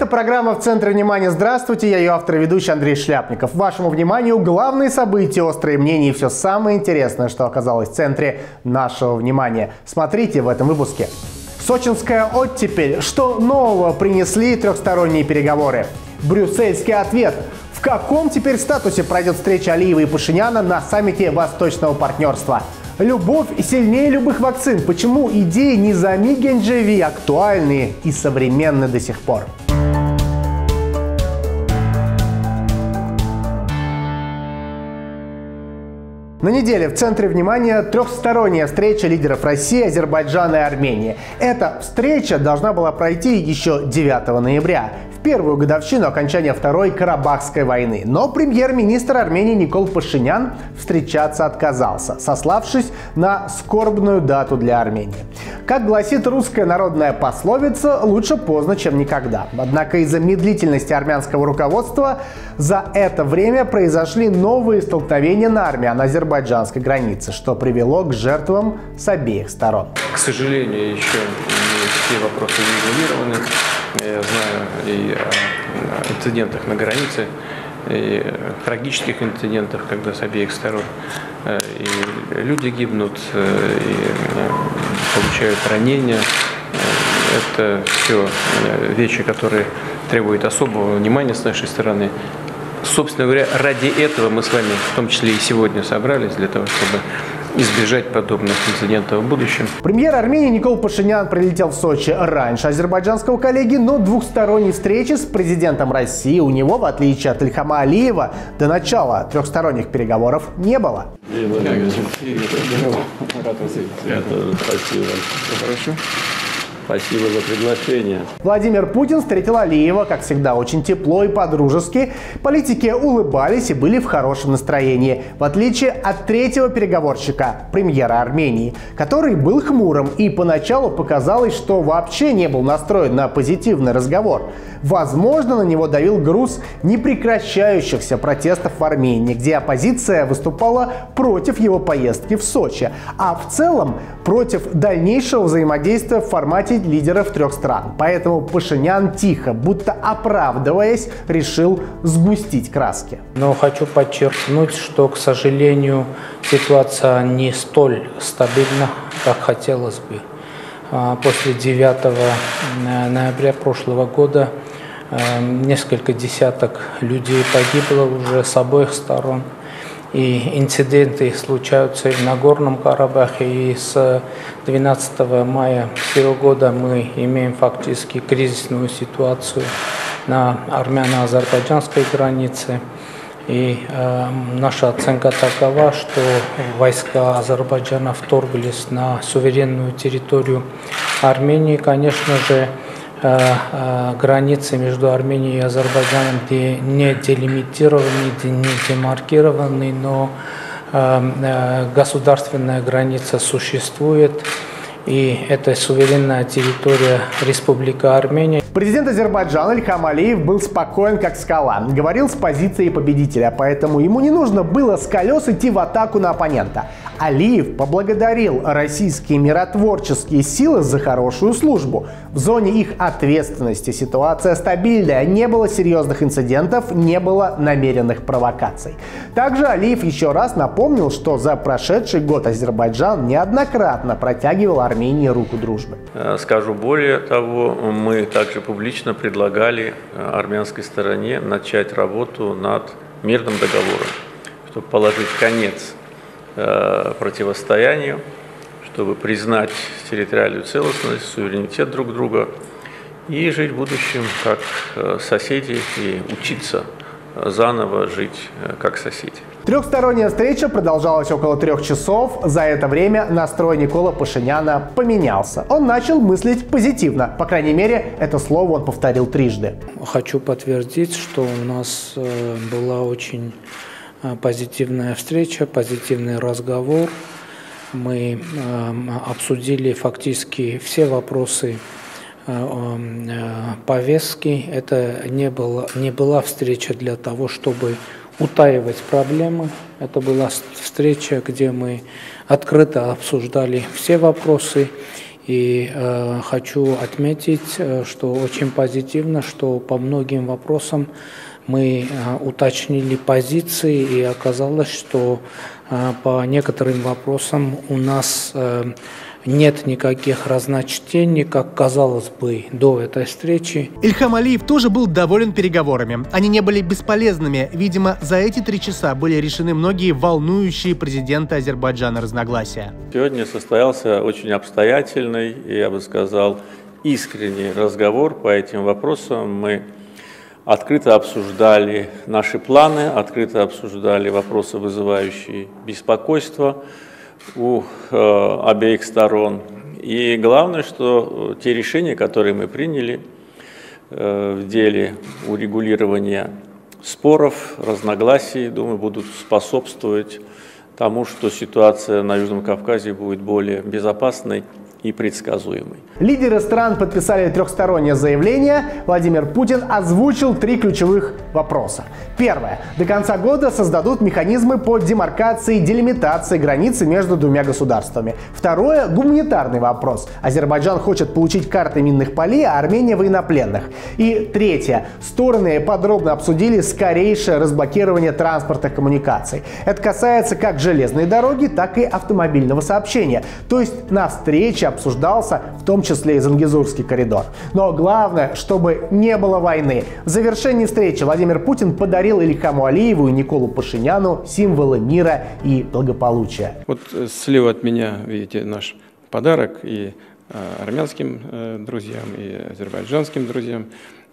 программа «В центре внимания». Здравствуйте, я ее автор и ведущий Андрей Шляпников. Вашему вниманию главные события, острые мнения и все самое интересное, что оказалось в центре нашего внимания. Смотрите в этом выпуске. Сочинская оттепель. Что нового принесли трехсторонние переговоры? Брюссельский ответ. В каком теперь статусе пройдет встреча Алиева и Пашиняна на саммите Восточного партнерства? Любовь сильнее любых вакцин. Почему идеи Низами Генджеви актуальны и современны до сих пор? На неделе в центре внимания трехсторонняя встреча лидеров России, Азербайджана и Армении. Эта встреча должна была пройти еще 9 ноября, в первую годовщину окончания Второй Карабахской войны. Но премьер-министр Армении Никол Пашинян встречаться отказался, сославшись на скорбную дату для Армении. Как гласит русская народная пословица, лучше поздно, чем никогда. Однако из-за медлительности армянского руководства за это время произошли новые столкновения на армяно-азербайджанской границе, что привело к жертвам с обеих сторон. К сожалению, еще не все вопросы не регулированы. Я знаю и о инцидентах на границе, и трагических инцидентах, когда с обеих сторон и люди гибнут, и получают ранения. Это все вещи, которые требуют особого внимания с нашей стороны. Собственно говоря, ради этого мы с вами, в том числе и сегодня, собрались, для того, чтобы избежать подобных инцидентов в будущем. Премьер Армении Никол Пашинян прилетел в Сочи раньше азербайджанского коллеги, но двухсторонней встречи с президентом России у него, в отличие от Ильхама Алиева, до начала трехсторонних переговоров не было. Спасибо за приглашение. Владимир Путин встретил Алиева, как всегда, очень тепло и по-дружески. Политики улыбались и были в хорошем настроении, в отличие от третьего переговорщика, премьера Армении, который был хмурым и поначалу показалось, что вообще не был настроен на позитивный разговор. Возможно, на него давил груз непрекращающихся протестов в Армении, где оппозиция выступала против его поездки в Сочи, а в целом против дальнейшего взаимодействия в формате лидеров трех стран. Поэтому Пашинян тихо, будто оправдываясь, решил сгустить краски. Но хочу подчеркнуть, что, к сожалению, ситуация не столь стабильна, как хотелось бы. После 9 ноября прошлого года несколько десяток людей погибло уже с обоих сторон. И инциденты случаются и в Нагорном Карабахе, и с 12 мая сего года мы имеем фактически кризисную ситуацию на армяно-азербайджанской границе. И наша оценка такова, что войска Азербайджана вторглись на суверенную территорию Армении. Конечно же, границы между Арменией и Азербайджаном не делимитированы, не демаркированы, но государственная граница существует, и это суверенная территория Республика Армения. Президент Азербайджана Ильхам Алиев был спокоен, как скала. Говорил с позиции победителя, поэтому ему не нужно было с колес идти в атаку на оппонента. Алиев поблагодарил российские миротворческие силы за хорошую службу. В зоне их ответственности ситуация стабильная, не было серьезных инцидентов, не было намеренных провокаций. Также Алиев еще раз напомнил, что за прошедший год Азербайджан неоднократно протягивал Армении руку дружбы. Скажу более того, мы также публично предлагали армянской стороне начать работу над мирным договором, чтобы положить конец противостоянию, чтобы признать территориальную целостность, суверенитет друг друга и жить в будущем как соседи и учиться заново жить как соседи. Трехсторонняя встреча продолжалась около 3 часов. За это время настрой Никола Пашиняна поменялся. Он начал мыслить позитивно. По крайней мере, это слово он повторил трижды. Хочу подтвердить, что у нас была очень позитивная встреча, позитивный разговор. Мы обсудили фактически все вопросы повестки. Это не была встреча для того, чтобы утаивать проблемы. Это была встреча, где мы открыто обсуждали все вопросы. И хочу отметить, что очень позитивно, что по многим вопросам мы уточнили позиции, и оказалось, что по некоторым вопросам у нас нет никаких разночтений, как казалось бы до этой встречи. Ильхам Алиев тоже был доволен переговорами. Они не были бесполезными. Видимо, за эти 3 часа были решены многие волнующие президента Азербайджана разногласия. Сегодня состоялся очень обстоятельный и, я бы сказал, искренний разговор по этим вопросам. Мы открыто обсуждали наши планы, открыто обсуждали вопросы, вызывающие беспокойство у обеих сторон. И главное, что те решения, которые мы приняли в деле урегулирования споров, разногласий, думаю, будут способствовать тому, что ситуация на Южном Кавказе будет более безопасной и предсказуемой. Лидеры стран подписали 3-стороннее заявление. Владимир Путин озвучил 3 ключевых вопроса. Первое. До конца года создадут механизмы по демаркации и делимитации границы между 2 государствами. Второе. Гуманитарный вопрос. Азербайджан хочет получить карты минных полей, а Армения военнопленных. И третье. Стороны подробно обсудили скорейшее разблокирование транспортных коммуникаций. Это касается как железной дороги, так и автомобильного сообщения. То есть на встрече обсуждался в том числе и Зангезурский коридор. Но главное, чтобы не было войны. В завершении встречи Владимир Путин подарил Ильхаму Алиеву и Николу Пашиняну символы мира и благополучия. Вот слева от меня видите наш подарок и армянским друзьям, и азербайджанским друзьям.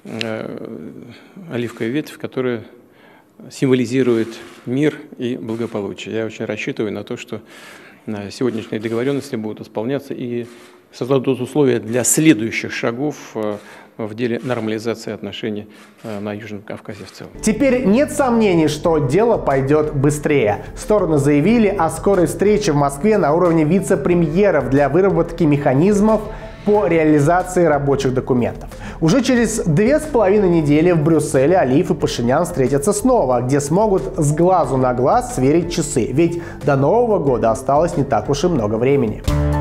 Оливковая ветвь, которая символизирует мир и благополучие. Я очень рассчитываю на то, что сегодняшние договоренности будут исполняться и создадут условия для следующих шагов в деле нормализации отношений на Южном Кавказе в целом. Теперь нет сомнений, что дело пойдет быстрее. Стороны заявили о скорой встрече в Москве на уровне вице-премьеров для выработки механизмов по реализации рабочих документов. Уже через 2,5 недели в Брюсселе Алиев и Пашинян встретятся снова, где смогут с глазу на глаз сверить часы. Ведь до Нового года осталось не так уж и много времени.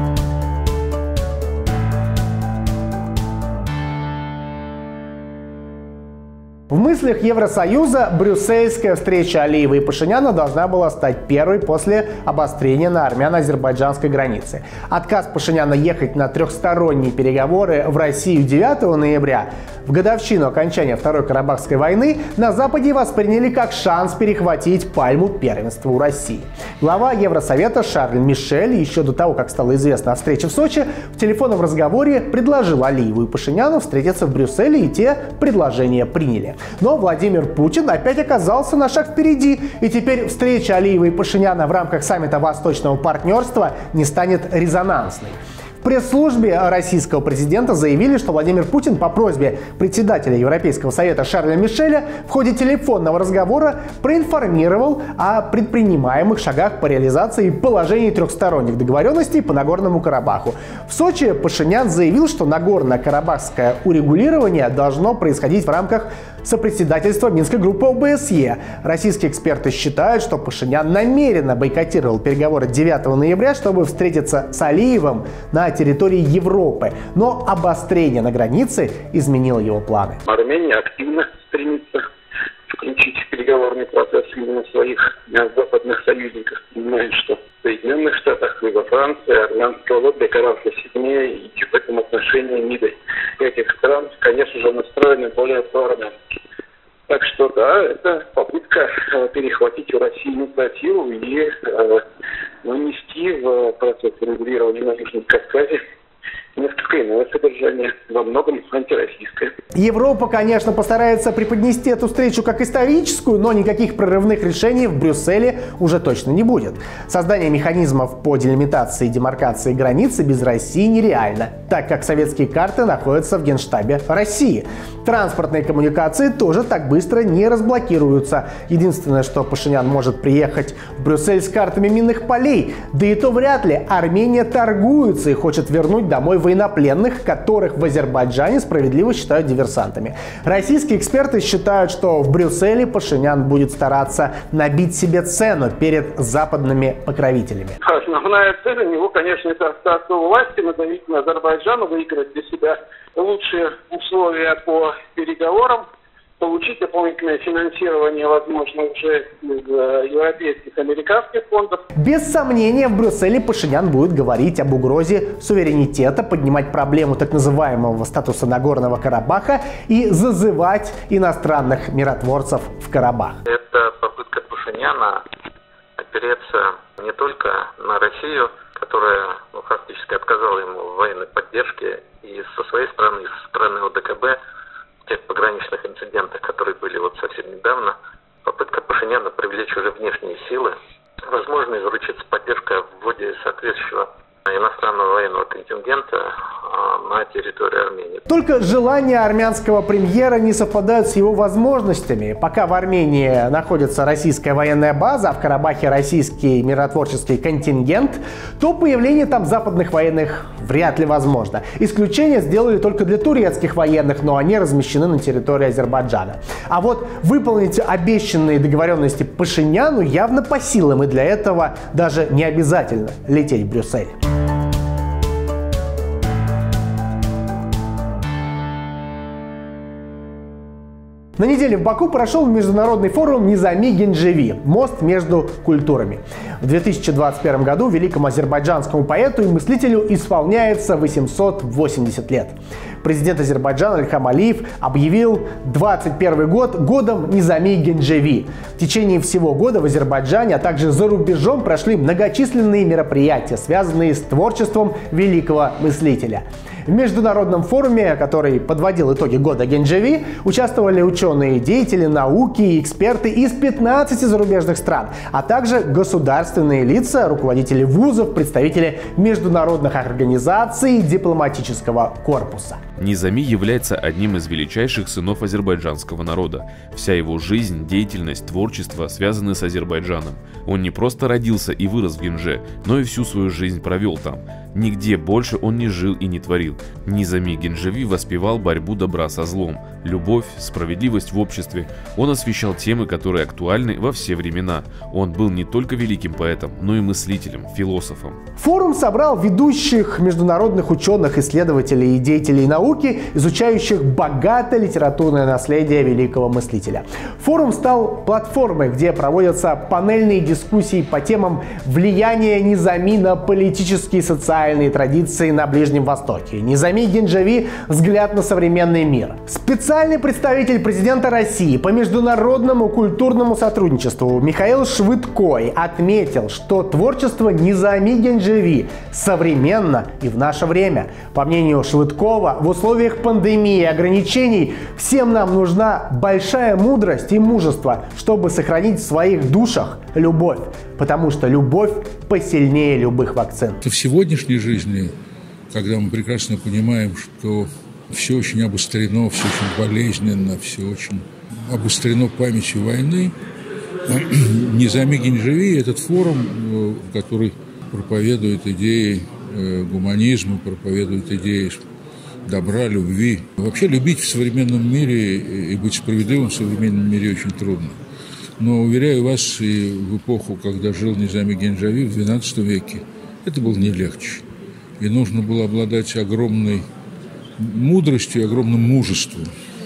В мыслях Евросоюза брюссельская встреча Алиева и Пашиняна должна была стать первой после обострения на армяно-азербайджанской границе. Отказ Пашиняна ехать на 3-сторонние переговоры в Россию 9 ноября, в годовщину окончания Второй Карабахской войны, на Западе восприняли как шанс перехватить пальму первенства у России. Глава Евросовета Шарль Мишель еще до того, как стало известно о встрече в Сочи, в телефонном разговоре предложил Алиеву и Пашиняну встретиться в Брюсселе, и те предложения приняли. Но Владимир Путин опять оказался на шаг впереди, и теперь встреча Алиева и Пашиняна в рамках саммита Восточного партнерства не станет резонансной. В пресс-службе российского президента заявили, что Владимир Путин по просьбе председателя Европейского совета Шарля Мишеля в ходе телефонного разговора проинформировал о предпринимаемых шагах по реализации положений 3-сторонних договоренностей по Нагорному Карабаху. В Сочи Пашинян заявил, что Нагорно-Карабахское урегулирование должно происходить в рамках сопредседательства Минской группы ОБСЕ. Российские эксперты считают, что Пашинян намеренно бойкотировал переговоры 9 ноября, чтобы встретиться с Алиевым на территории Европы. Но обострение на границе изменило его планы. Армения активно стремится включить в переговорный процесс именно своих западных союзников. Понимает, что в Соединенных Штатах и во Франции армянское лобби гораздо сильнее, и в этом отношении МИДы этих стран, конечно же, настроены более по-армянски. Так что да, это попытка перехватить у России инициативу и нанести в процесс регулирования на Южном Кавказе несколько иное содержание, во многом антироссийское. Европа, конечно, постарается преподнести эту встречу как историческую, но никаких прорывных решений в Брюсселе уже точно не будет. Создание механизмов по делимитации и демаркации границы без России нереально, так как советские карты находятся в Генштабе России. Транспортные коммуникации тоже так быстро не разблокируются. Единственное, что Пашинян может приехать в Брюссель с картами минных полей, да и то вряд ли. Армения торгуется и хочет вернуть домой военнопленных, которых в Азербайджане справедливо считают диверсантами. Российские эксперты считают, что в Брюсселе Пашинян будет стараться набить себе цену перед западными покровителями. Основная цель у него, конечно, это остаться у власти, надавить на Азербайджан, выиграть для себя лучшие условия по переговорам, получить дополнительное финансирование, возможно, уже из европейских, американских фондов. Без сомнения, в Брюсселе Пашинян будет говорить об угрозе суверенитета, поднимать проблему так называемого статуса Нагорного Карабаха и зазывать иностранных миротворцев в Карабах. Это попытка Пашиняна опереться не только на Россию, которая фактически отказала ему в военной поддержке, и со своей стороны, и со стороны ОДКБ, в тех пограничных инцидентах, которые были вот совсем недавно, попытка Пашиняна привлечь уже внешние силы, возможно, и заручиться поддержкой в вводе соответствующего иностранного военного контингента на территории Армении. Только желания армянского премьера не совпадают с его возможностями. Пока в Армении находится российская военная база, а в Карабахе российский миротворческий контингент, то появление там западных военных вряд ли возможно. Исключение сделали только для турецких военных, но они размещены на территории Азербайджана. А вот выполнить обещанные договоренности Пашиняну явно по силам, и для этого даже не обязательно лететь в Брюссель. На неделе в Баку прошел международный форум «Низами Генджеви» – мост между культурами. В 2021 году великому азербайджанскому поэту и мыслителю исполняется 880 лет. Президент Азербайджана Ильхам Алиев объявил 2021 год годом Низами Генджеви. В течение всего года в Азербайджане, а также за рубежом прошли многочисленные мероприятия, связанные с творчеством великого мыслителя. В международном форуме, который подводил итоги года Генджеви, участвовали ученые, деятели науки и эксперты из 15 зарубежных стран, а также государственные лица, руководители вузов, представители международных организаций и дипломатического корпуса. Низами является одним из величайших сынов азербайджанского народа. Вся его жизнь, деятельность, творчество связаны с Азербайджаном. Он не просто родился и вырос в Генже, но и всю свою жизнь провел там. Нигде больше он не жил и не творил. Низами Генджеви воспевал борьбу добра со злом, любовь, справедливость в обществе. Он освещал темы, которые актуальны во все времена. Он был не только великим поэтом, но и мыслителем, философом. Форум собрал ведущих международных ученых, исследователей и деятелей науки, изучающих богатое литературное наследие великого мыслителя. Форум стал платформой, где проводятся панельные дискуссии по темам влияния Низами на политические и социальные традиции на Ближнем Востоке. Низами Генджеви – взгляд на современный мир. Специальный представитель президента России по международному культурному сотрудничеству Михаил Швыдкой отметил, что творчество Низами Генджеви современно и в наше время. По мнению Швыдкова, в условиях пандемии и ограничений всем нам нужна большая мудрость и мужество, чтобы сохранить в своих душах любовь, потому что любовь посильнее любых вакцин. В сегодняшней жизни, когда мы прекрасно понимаем, что все очень обострено, все очень болезненно, все очень обострено памятью войны, Низами Генджеви – этот форум, который проповедует идеи гуманизма, проповедует идеи добра, любви. Вообще любить в современном мире и быть справедливым в современном мире очень трудно. Но, уверяю вас, и в эпоху, когда жил Низами Генджеви в XII веке, это было не легче. И нужно было обладать огромной мудростью, огромным мужеством,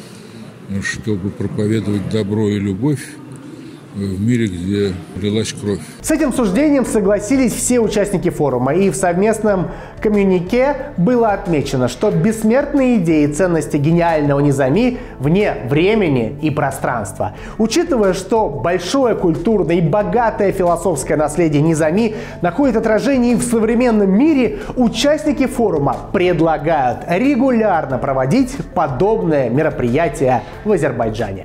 чтобы проповедовать добро и любовь в мире, где лилась кровь. С этим суждением согласились все участники форума, и в совместном коммюнике было отмечено, что бессмертные идеи и ценности гениального Низами вне времени и пространства. Учитывая, что большое культурное и богатое философское наследие Низами находит отражение и в современном мире, участники форума предлагают регулярно проводить подобные мероприятия в Азербайджане.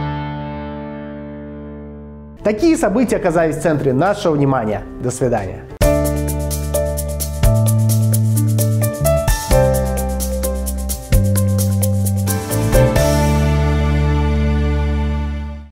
Такие события оказались в центре нашего внимания. До свидания.